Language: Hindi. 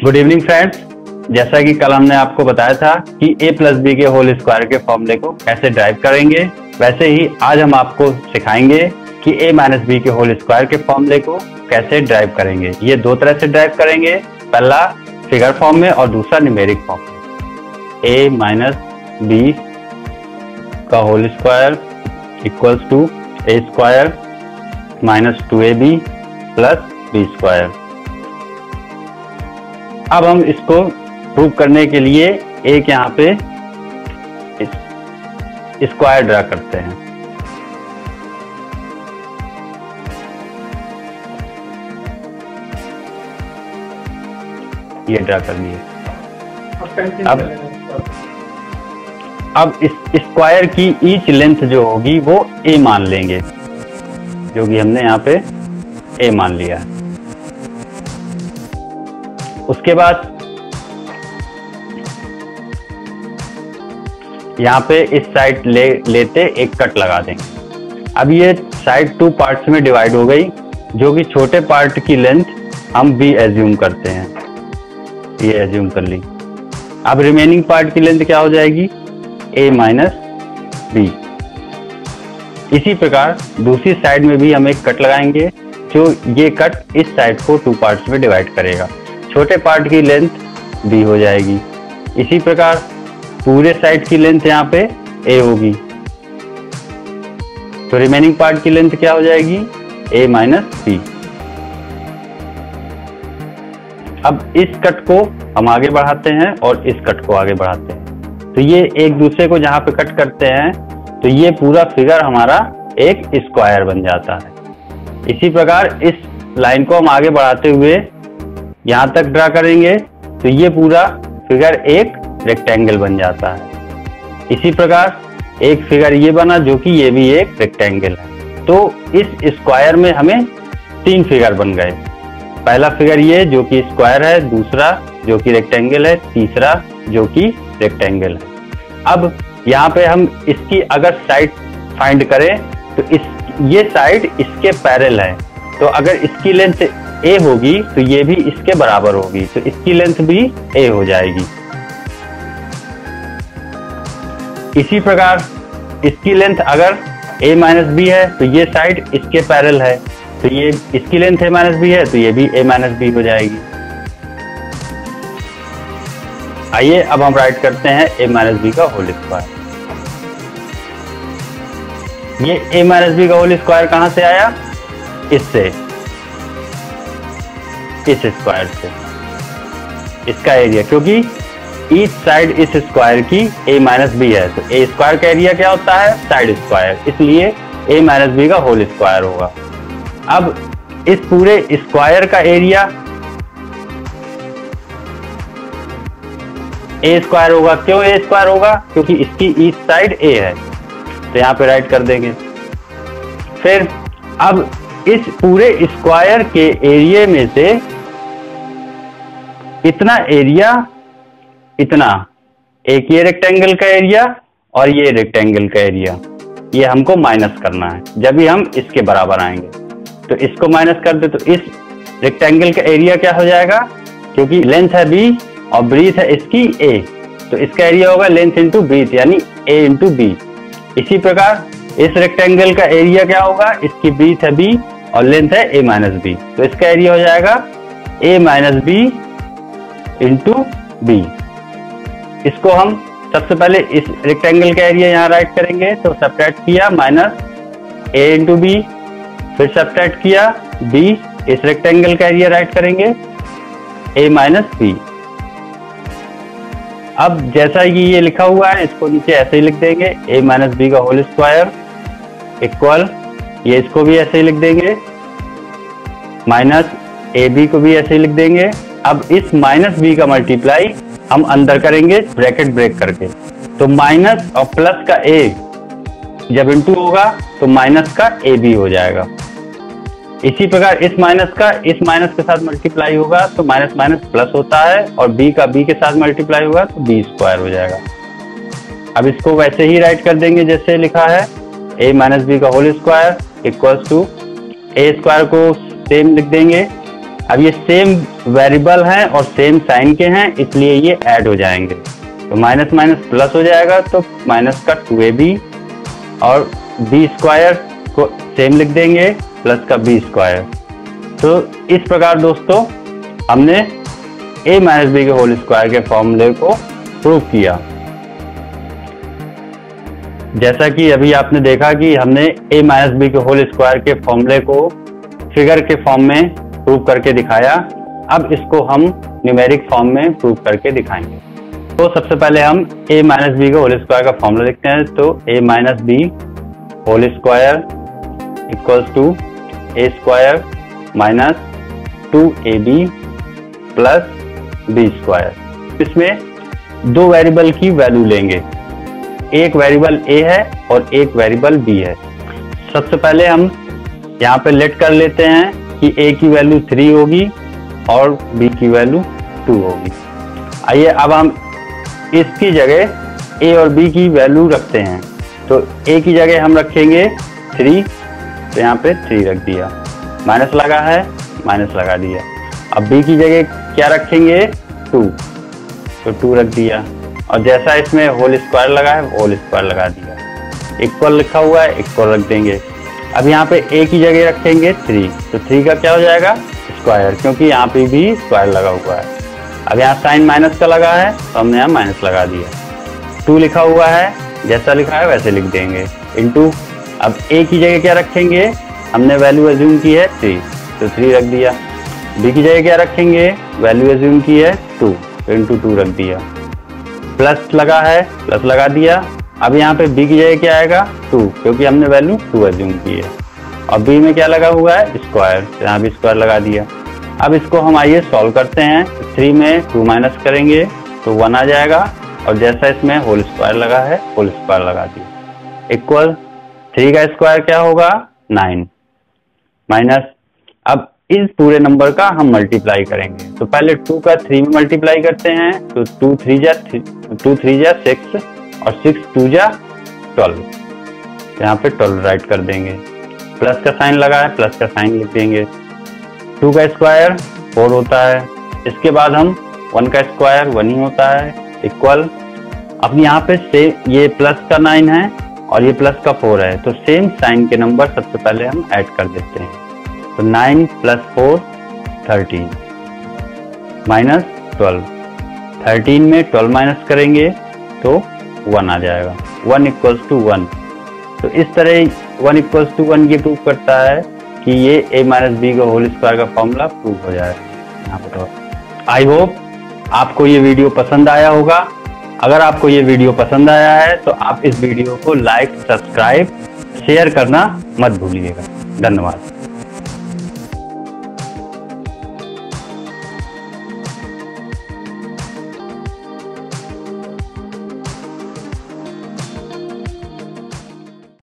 Good evening friends. जैसा कि कल हमने आपको बताया था कि a प्लस बी के होल स्क्वायर के फॉर्मूले को कैसे ड्राइव करेंगे, वैसे ही आज हम आपको सिखाएंगे कि a माइनस बी के होल स्क्वायर के फॉर्मूले को कैसे ड्राइव करेंगे। ये दो तरह से ड्राइव करेंगे, पहला फिगर फॉर्म में और दूसरा न्यूमेरिक फॉर्म में। a माइनस बी का whole square equals to a square minus 2ab plus b square. अब हम इसको प्रूव करने के लिए एक यहाँ पे स्क्वायर ड्रा करते हैं। ये ड्रा कर लिए। अब इस स्क्वायर की ईच लेंथ जो होगी वो a मान लेंगे, जो कि हमने यहाँ पे a मान लिया है। उसके बाद यहाँ पे इस साइड लेते एक कट लगा देंगे। अब ये साइड टू पार्ट्स में डिवाइड हो गई, जो कि छोटे पार्ट की लेंथ हम b एज्यूम करते हैं, ये एज्यूम कर ली। अब रिमेनिंग पार्ट की लेंथ क्या हो जाएगी, a माइनस बी। इसी प्रकार दूसरी साइड में भी हम एक कट लगाएंगे, जो ये कट इस साइड को टू पार्ट्स में डिवाइड करेगा। छोटे पार्ट की लेंथ b हो जाएगी। इसी प्रकार पूरे साइड की लेंथ यहाँ पे a होगी, तो रिमेनिंग पार्ट की लेंथ क्या हो जाएगी, a माइनस b। अब इस कट को हम आगे बढ़ाते हैं और इस कट को आगे बढ़ाते हैं, तो ये एक दूसरे को जहां पे कट करते हैं तो ये पूरा फिगर हमारा एक स्क्वायर बन जाता है। इसी प्रकार इस लाइन को हम आगे बढ़ाते हुए यहां तक ड्रा करेंगे तो ये पूरा फिगर एक रेक्टेंगल बन जाता है। इसी प्रकार एक फिगर ये बना, जो कि ये भी एक रेक्टेंगल है। तो इस स्क्वायर में हमें तीन फिगर बन गए। पहला फिगर ये जो कि स्क्वायर है, दूसरा जो कि रेक्टेंगल है, तीसरा जो कि रेक्टेंगल है। अब यहाँ पे हम इसकी अगर साइड फाइंड करें तो ये साइड इसके पैरेलल है, तो अगर इसकी लेंथ a होगी तो ये भी इसके बराबर होगी, तो इसकी लेंथ भी a हो जाएगी। इसी प्रकार इसकी लेंथ अगर a माइनस बी है तो ये साइड इसके पैरेलल है, तो ये इसकी लेंथ a माइनस बी है तो ये भी a माइनस बी हो जाएगी। आइए अब हम राइट करते हैं a माइनस बी का होल स्क्वायर। ये a माइनस बी का होल स्क्वायर कहां से आया, इससे, इस स्क्वायर से, इसका एरिया, क्योंकि ईच साइड इस स्क्वायर की a माइनस बी है, तो a स्क्वायर का एरिया क्या होता है, साइड स्क्वायर, इसलिए a माइनस बी का होल स्क्वायर होगा। अब इस पूरे स्क्वायर का एरिया a स्क्वायर होगा। क्यों a स्क्वायर होगा, क्योंकि इसकी ईच साइड a है, तो यहाँ पे राइट कर देंगे। फिर अब इस पूरे स्क्वायर के एरिया में से इतना एरिया, इतना, एक ये रेक्टेंगल का एरिया और ये रेक्टेंगल का एरिया, ये हमको माइनस करना है। जब भी हम इसके बराबर आएंगे तो इसको माइनस कर दे, तो इस रेक्टेंगल का एरिया क्या हो जाएगा, क्योंकि लेंथ है b और ब्रीथ है इसकी a, तो इसका एरिया होगा लेंथ इंटू ब्रीथ, यानी a इंटू b। इसी प्रकार इस रेक्टेंगल का एरिया क्या होगा, इसकी ब्रीथ है b और लेंथ है a माइनस बी, तो इसका एरिया हो जाएगा a minus B into B. इसको हम सबसे पहले इस रेक्टेंगल का एरिया यहाँ राइट करेंगे, तो सब्ट्रैक्ट किया माइनस a इंटू बी, फिर सब्ट्रैक्ट किया b, इस रेक्टेंगल का एरिया राइट करेंगे a माइनस बी। अब जैसा कि ये लिखा हुआ है इसको नीचे ऐसे ही लिख देंगे, a माइनस बी का होल स्क्वायर इक्वल, ये इसको भी ऐसे ही लिख देंगे, माइनस ए बी को भी ऐसे ही लिख देंगे। अब इस माइनस बी का मल्टीप्लाई हम अंदर करेंगे ब्रैकेट ब्रेक करके, तो माइनस और प्लस का a जब इंटू होगा तो माइनस का ए बी हो जाएगा। इसी प्रकार इस माइनस का इस माइनस के साथ मल्टीप्लाई होगा तो माइनस माइनस प्लस होता है, और b का b के साथ मल्टीप्लाई होगा तो b स्क्वायर हो जाएगा। अब इसको वैसे ही राइट कर देंगे जैसे लिखा है, a माइनस बी का whole square equals to a square को सेम लिख देंगे, अब ये सेम वेरिएबल हैं और सेम साइन के हैं, इसलिए ये ऐड हो जाएंगे। तो माइनस माइनस प्लस हो जाएगा, तो माइनस का 2ab और b स्क्वायर को सेम लिख देंगे, प्लस का b स्क्वायर। तो इस प्रकार दोस्तों हमने a माइनस बी के होल स्क्वायर के फॉर्मूले को प्रूव किया। जैसा कि अभी आपने देखा कि हमने a माइनस बी के होल स्क्वायर के फॉर्मूले को फिगर के फॉर्म में प्रूव करके दिखाया। अब इसको हम न्यूमेरिक फॉर्म में प्रूव करके दिखाएंगे। तो सबसे पहले हम a माइनस बी के होल स्क्वायर का फॉर्मूला लिखते हैं। तो a minus B whole square equals to a square minus 2ab plus b square. इसमें दो वेरिएबल की वैल्यू लेंगे, एक वेरिएबल a है और एक वेरिएबल b है। सबसे पहले हम यहाँ पे लेट कर लेते हैं कि a की वैल्यू 3 होगी और b की वैल्यू 2 होगी। आइए अब हम इसकी जगह a और b की वैल्यू रखते हैं। तो a की जगह हम रखेंगे 3, तो यहाँ पे 3 रख दिया, माइनस लगा है माइनस लगा दिया। अब b की जगह क्या रखेंगे 2, तो 2 रख दिया, और जैसा इसमें होल स्क्वायर लगा है होल स्क्वायर लगा दिया। इक्वल लिखा हुआ है, इक्वल रख देंगे। अब यहाँ पे a की जगह रखेंगे 3, तो 3 का क्या हो जाएगा स्क्वायर, क्योंकि यहाँ पे भी स्क्वायर लगा हुआ है। अब यहाँ साइन माइनस का लगा है तो हमने यहाँ माइनस लगा दिया। 2 लिखा हुआ है, जैसा लिखा है वैसे लिख देंगे, इनटू। अब a की जगह क्या रखेंगे, हमने वैल्यू एज्यूम की है 3, तो 3 रख दिया। b की जगह क्या रखेंगे, वैल्यू एज्यूम की है 2, तो इनटू 2 रख दिया। प्लस लगा है, प्लस लगा दिया। अब यहाँ पे b की जगह क्या आएगा 2, क्योंकि हमने वैल्यू 2 एज्यूम की है, और b में क्या लगा हुआ है स्क्वायर, तो यहाँ भी स्क्वायर लगा दिया। अब इसको हम आइए सॉल्व करते हैं। 3 में 2 माइनस करेंगे तो 1 आ जाएगा, और जैसा इसमें होल स्क्वायर लगा है होल स्क्वायर लगा दिया। इक्वल 3 का स्क्वायर क्या होगा 9 माइनस। अब इस पूरे नंबर का हम मल्टीप्लाई करेंगे। तो पहले 2 का 3 में मल्टीप्लाई करते हैं, तो 2 3 जा 6 और 6 2 जा 12, यहाँ पे 12 राइट कर देंगे। प्लस का साइन लगा है, प्लस का साइन लिख देंगे। 2 का स्क्वायर 4 होता है, इसके बाद हम 1 का स्क्वायर 1 ही होता है। इक्वल, अब यहाँ पे से ये प्लस का 9 है और ये प्लस का 4 है, तो सेम साइन के नंबर सबसे पहले हम ऐड कर देते हैं। तो 9 प्लस 4 13 माइनस 12, 13 में 12 माइनस करेंगे तो 1 आ जाएगा। 1 इक्वल्स टू 1। तो इस तरह 1 इक्वल्स टू 1 ये प्रूव करता है कि ये a माइनस बी का होल स्क्वायर का फॉर्मूला प्रूव हो जाएगा यहाँ पर। आई होप आपको ये वीडियो पसंद आया होगा। अगर आपको ये वीडियो पसंद आया है तो आप इस वीडियो को लाइक, सब्सक्राइब, शेयर करना मत भूलिएगा। धन्यवाद।